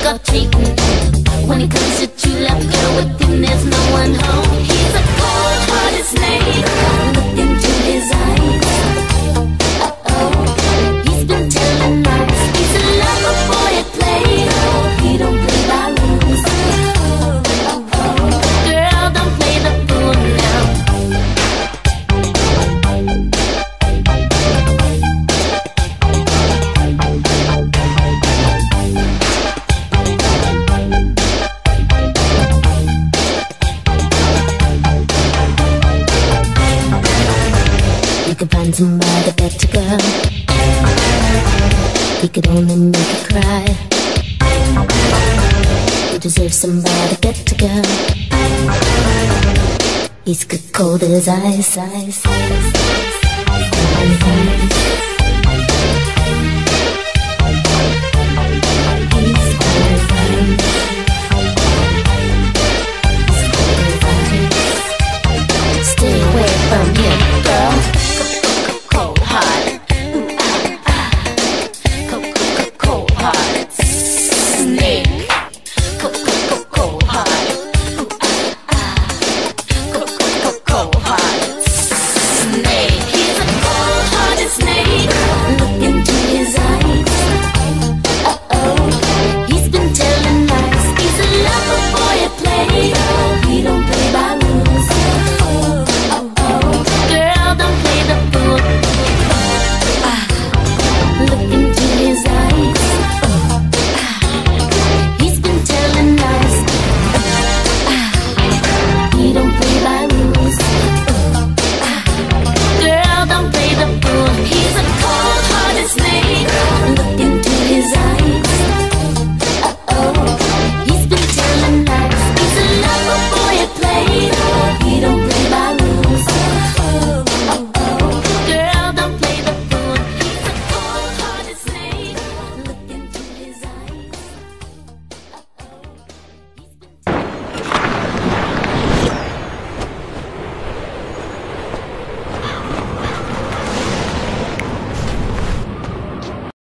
you're cheating. When it comes to true love, girl, with him there's no one home. He's a cold-hearted snake. Look into his eyes. He's been telling us he's a lover boy at play. He don't play by rules. Girl, don't play the fool now. You could find somebody better, girl. He could only make you cry. You deserve somebody better, girl. He's good cold as ice.